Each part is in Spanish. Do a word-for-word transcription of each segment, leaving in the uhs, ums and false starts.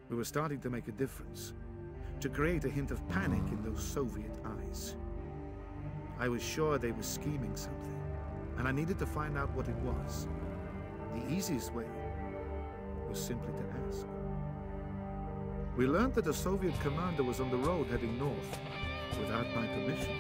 We were starting to make a difference, to create a hint of panic in those Soviet eyes. I was sure they were scheming something, and I needed to find out what it was. The easiest way was simply to ask. We learned that a Soviet commander was on the road heading north, without my permission.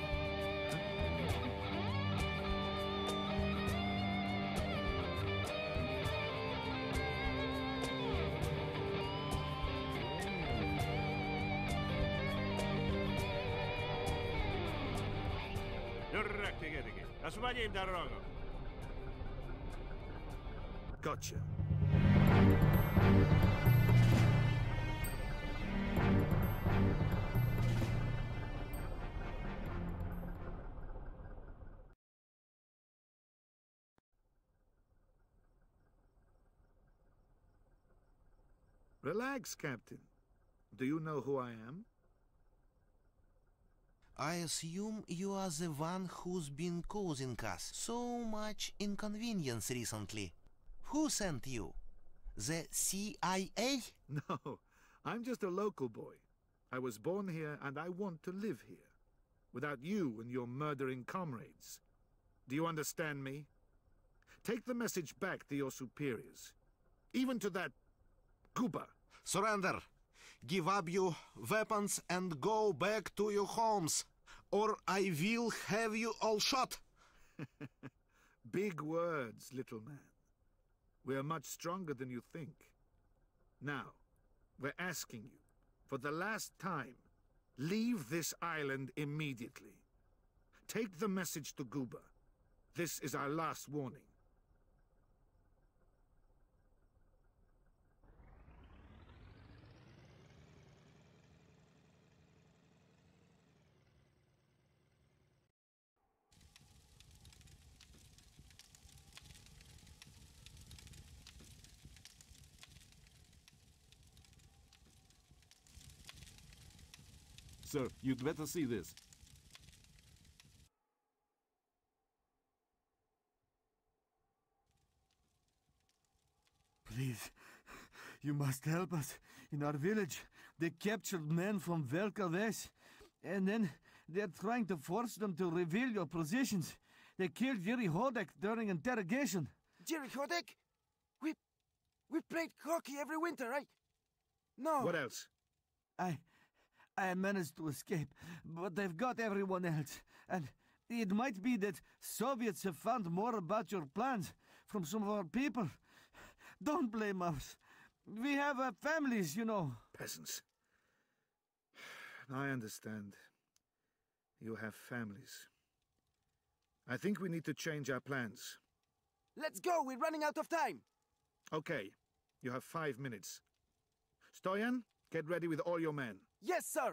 Освободим дорогу. Gotcha. Relax, Captain. Do you know who I am? I assume you are the one who's been causing us so much inconvenience recently. Who sent you? The C I A? No, I'm just a local boy. I was born here and I want to live here. Without you and your murdering comrades. Do you understand me? Take the message back to your superiors. Even to that Guba. Surrender! Give up your weapons and go back to your homes, or I will have you all shot! Big words, little man. We are much stronger than you think. Now, we're asking you, for the last time, leave this island immediately. Take the message to Guba. This is our last warning. Sir, you'd better see this. Please, you must help us. In our village, they captured men from Velka Ves, and then they're trying to force them to reveal your positions. They killed Jerry Hodek during interrogation. Jerry Hodek? We... we played hockey every winter, right? No. What else? I... I managed to escape, but they've got everyone else. And it might be that Soviets have found more about your plans from some of our people. Don't blame us. We have uh, families, you know. Peasants. I understand. You have families. I think we need to change our plans. Let's go, we're running out of time. Okay, you have five minutes. Stoyan, get ready with all your men. Yes, sir.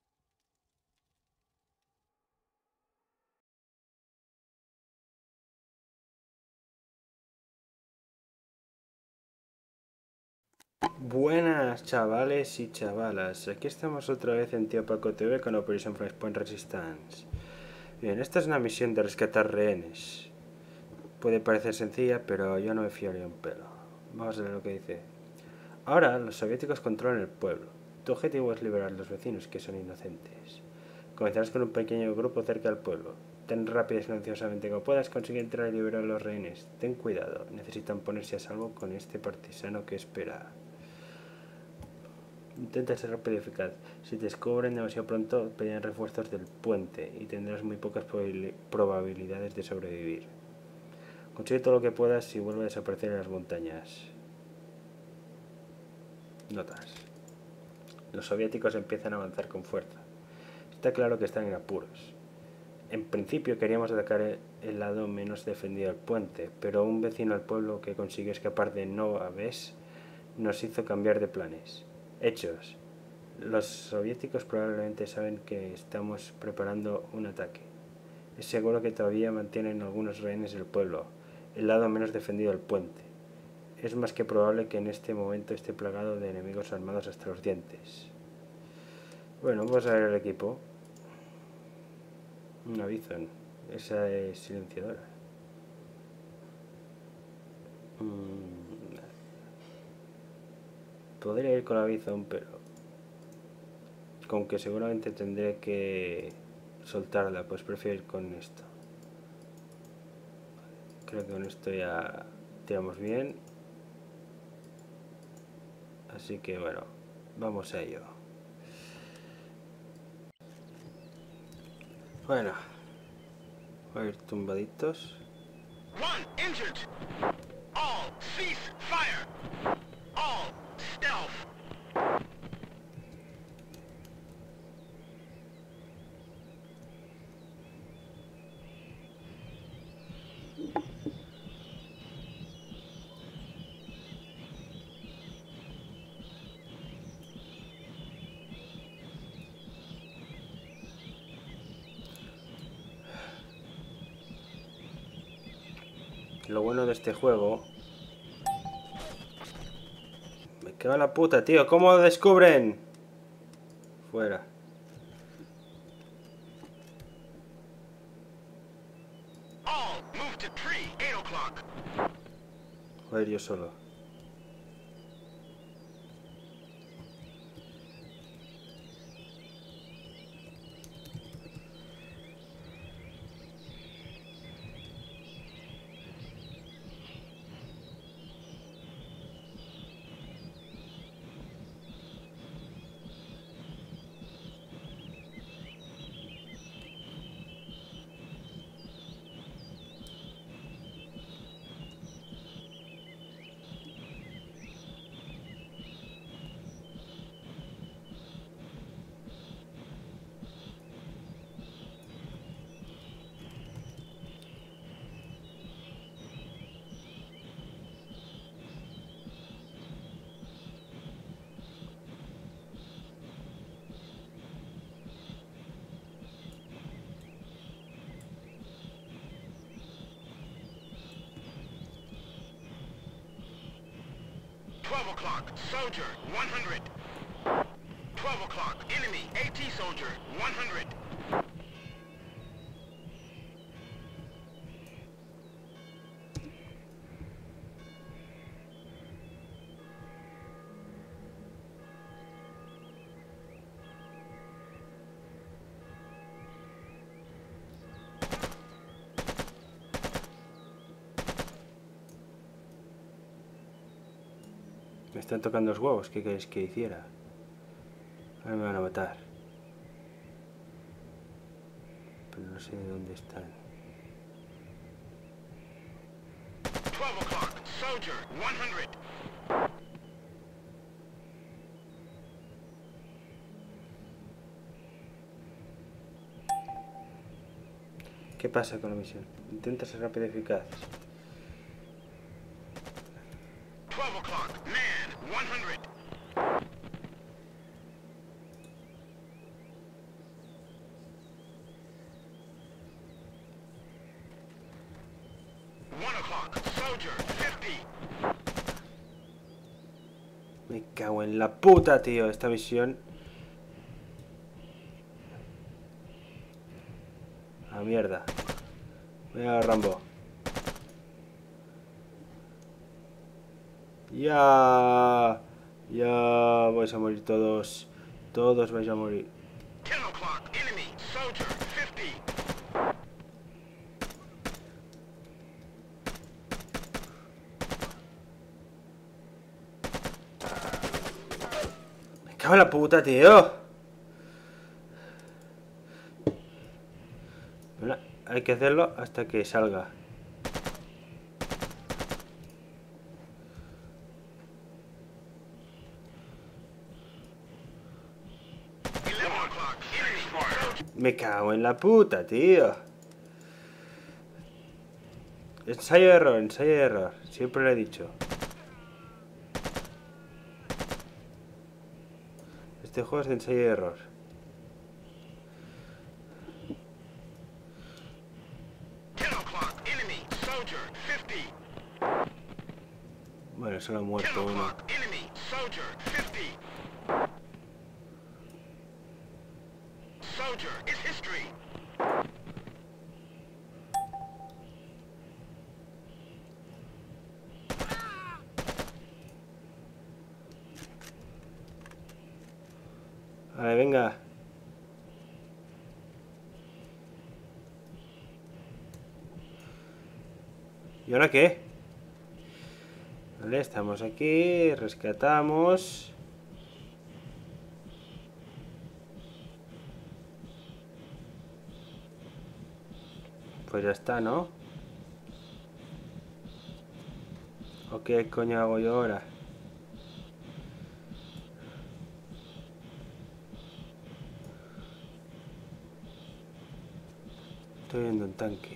Buenas chavales y chavalas, aquí estamos otra vez en Tío Paco T V con Operation Flashpoint Resistance. Bien, esta es una misión de rescatar rehenes. Puede parecer sencilla, pero yo no me fiaría un pelo. Vamos a ver lo que dice. Ahora los soviéticos controlan el pueblo. Tu objetivo es liberar a los vecinos, que son inocentes. Comenzarás con un pequeño grupo cerca del pueblo. Ten rápido y silenciosamente como puedas, consigue entrar y liberar a los rehenes. Ten cuidado, necesitan ponerse a salvo con este partisano que espera. Intenta ser rápido y eficaz. Si te descubren demasiado pronto, pedirán refuerzos del puente y tendrás muy pocas probabilidades de sobrevivir. Consigue todo lo que puedas y vuelve a desaparecer en las montañas. Notas. Los soviéticos empiezan a avanzar con fuerza. Está claro que están en apuros. En principio queríamos atacar el lado menos defendido del puente, pero un vecino del pueblo que consiguió escapar de Nova Ves nos hizo cambiar de planes. Hechos. Los soviéticos probablemente saben que estamos preparando un ataque. Es seguro que todavía mantienen algunos rehenes del pueblo, el lado menos defendido del puente. Es más que probable que en este momento esté plagado de enemigos armados hasta los dientes. Bueno, vamos a ver el equipo. Un aviso. Esa es silenciadora. Mm. Podría ir con la Bison, pero con que seguramente tendré que soltarla, pues prefiero ir con esto. Creo que con esto ya tiramos bien. Así que bueno, vamos a ello. Bueno, voy a ir tumbaditos. One injured. All cease fire. All stealth. Lo bueno de este juego... Me cago en la puta, tío. ¿Cómo lo descubren? Fuera. All move to tree. Eight o'clock. Voy a ir yo solo. Twelve o'clock. Soldier. One hundred. Twelve o'clock. Enemy. AT soldier. One hundred. Me están tocando los huevos. ¿Qué queréis que hiciera? Ahora me van a matar. Pero no sé de dónde están. Twelve o'clock. Soldier. One hundred. ¿Qué pasa con la misión? Intenta ser rápido y eficaz. Twelve o'clock. Man. One hundred. One o'clock. Soldier. Fifty. Me cago en la puta, tío. Esta misión... A mierda. Venga, Rambo. Ya. Ya vais a morir todos. Todos vais a morir. Ten o'clock. Enemy. Soldier. Fifty. Me cago en la puta, tío. Bueno, hay que hacerlo hasta que salga. Eleven o'clock. Enemy. Soldier. Me cago en la puta, tío. Ensayo de error, ensayo de error. Siempre lo he dicho. Este juego es de ensayo de error. Ten o'clock. Enemy. Soldier. Fifty. Bueno, solo ha Ten muerto uno. o'clock. Enemy. Soldier. Fifty. Soldier is history. Vale, venga. ¿Y ahora qué? Vale, estamos aquí, rescatamos. Pues ya está, ¿no? ¿O qué coño hago yo ahora? Estoy viendo un tanque.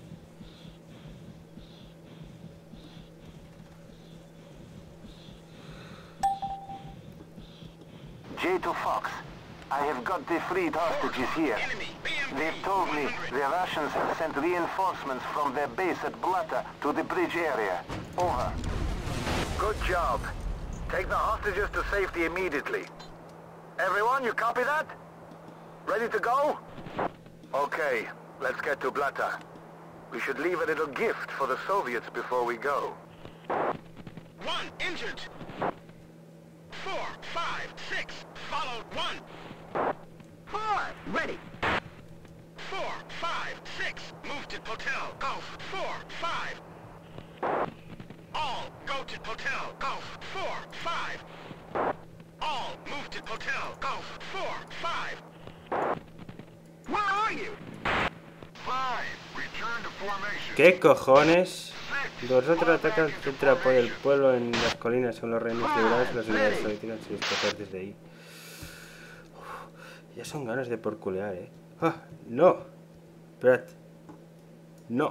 J two Fox, I have got the freed hostages here. They've told me the Russians have sent reinforcements from their base at Blata to the bridge area. Over. Good job. Take the hostages to safety immediately. Everyone, you copy that? Ready to go? Okay, let's get to Blata. We should leave a little gift for the Soviets before we go. One injured. Four, five, six, followed one. Four, ready. Four, five, six, move to Hotel, Golf, four, five. All, go to Hotel, Golf, four, five. All, move to Hotel, Golf, four, five. Where are you? Five, return to formation. ¿Qué cojones? Vosotros atacan centra por el pueblo en las colinas son los reinos liberados y las unidades soviéticas y desplazar desde ahí. Uf, ya son ganas de porculear, eh. Ah, no. Esperad. No.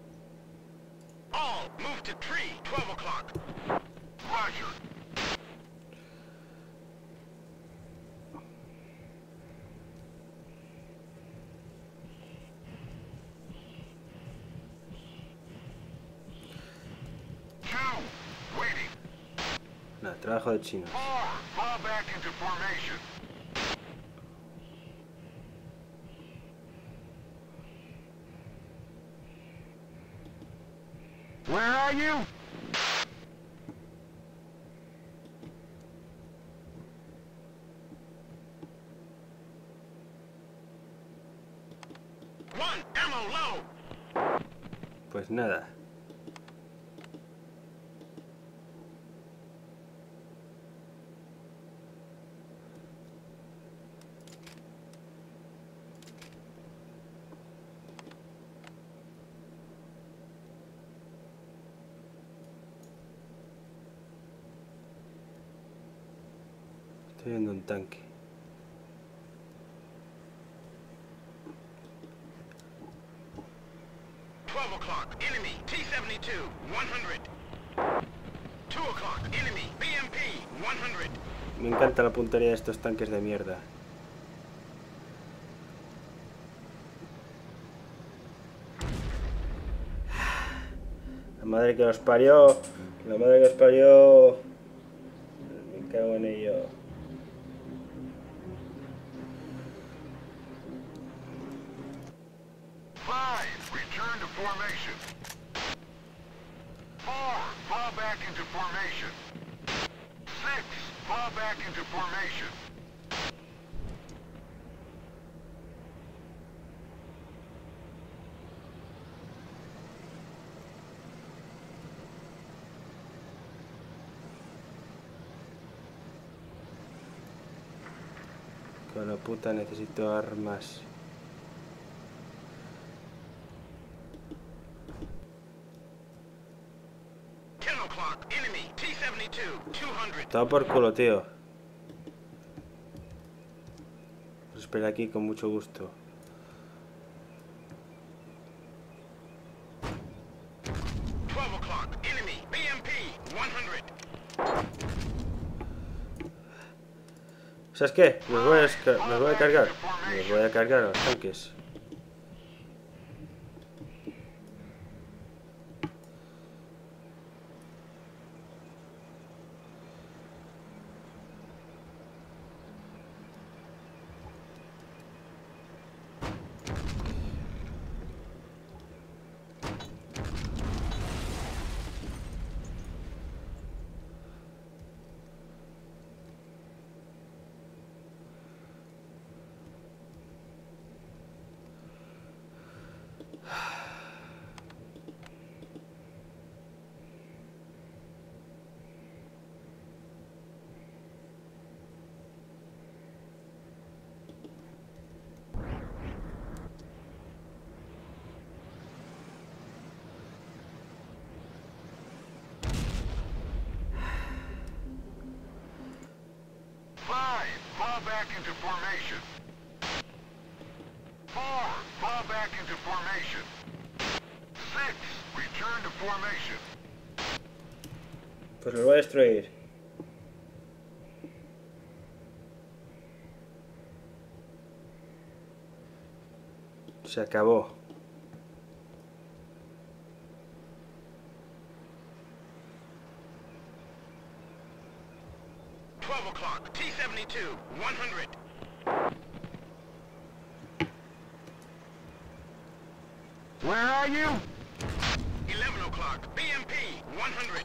All, move to tree, twelve o'clock. Roger. Nada, trabajo de chinos. Fall back into formation. Where are you? One, ammo low. Pues nada. Estoy viendo un tanque. twelve o'clock, enemy, T seventy-two, one hundred. two o'clock, enemy, B M P, one hundred. Me encanta la puntería de estos tanques de mierda. La madre que os parió. La madre que os parió. Me cago en ello. Five, return to formation. Four, fall back into formation. Six, fall back into formation. Con la puta necesito armas. ten o'clock, enemy, T seventy-two, two hundred. Todo por culo, tío. Os espero aquí con mucho gusto. twelve o'clock, enemy, B M P, one hundred. ¿Sabes qué? Los voy a, desca- los voy a cargar. Los voy a cargar a los tanques. Five, fall back into formation. Four, fall back into formation. Six, return to formation. Pues lo voy a destruir. Se acabó. twelve o'clock, T seventy-two, one hundred. Where are you? eleven o'clock, B M P, one hundred.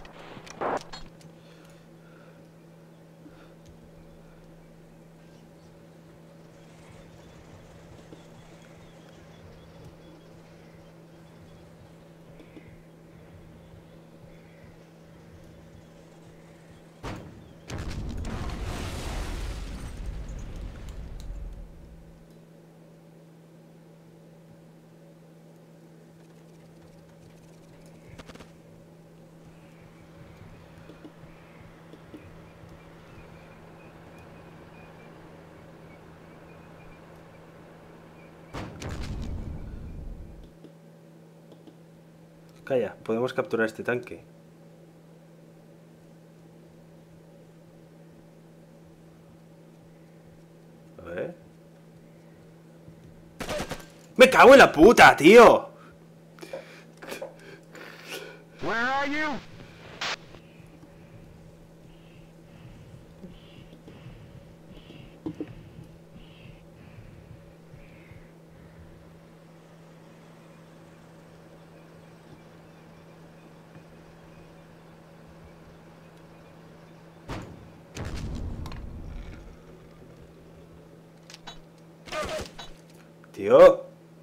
Calla, podemos capturar este tanque. A ver. ¡Me cago en la puta, tío! Where are you? Tío.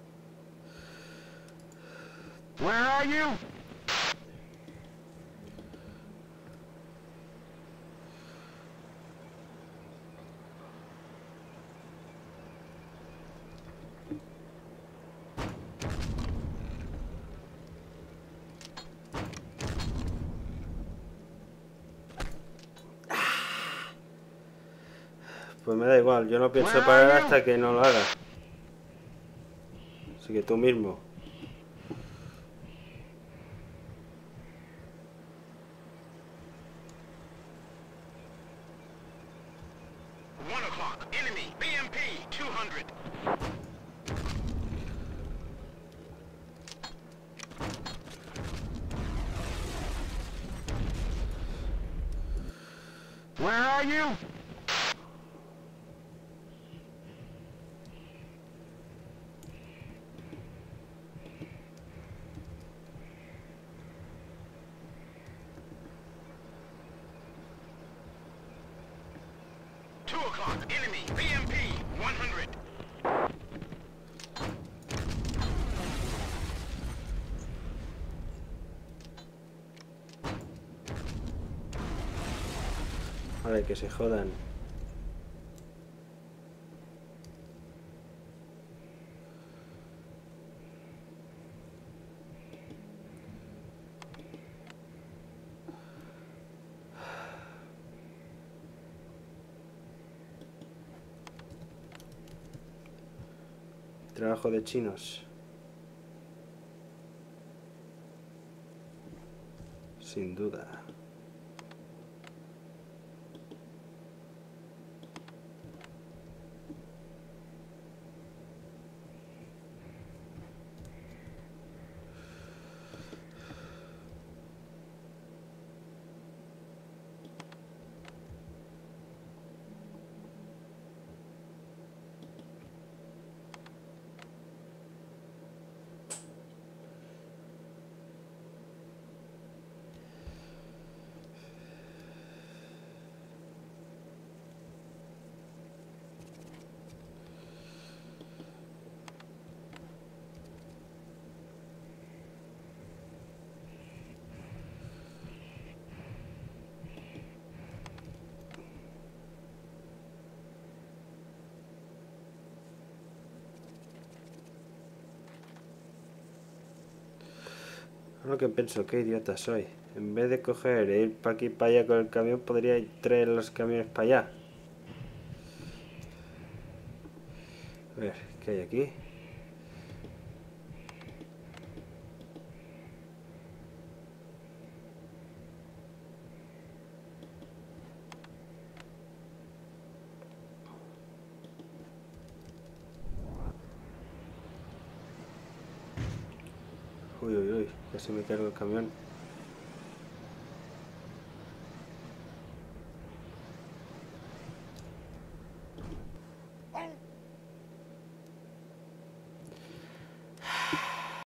Where are you? Pues me da igual, yo no pienso parar hasta que no lo haga. Así que tú mismo. One o'clock, enemy, B M P, two hundred. Where are you? Two o'clock, enemy, B M P, one hundred. Vale, que se jodan. Trabajo de chinos. Sin duda. Lo que pienso, qué idiota soy. En vez de coger e ir para aquí para allá con el camión, podría ir traer los camiones para allá. A ver, ¿qué hay aquí? Uy, uy, uy, casi me cargo el camión.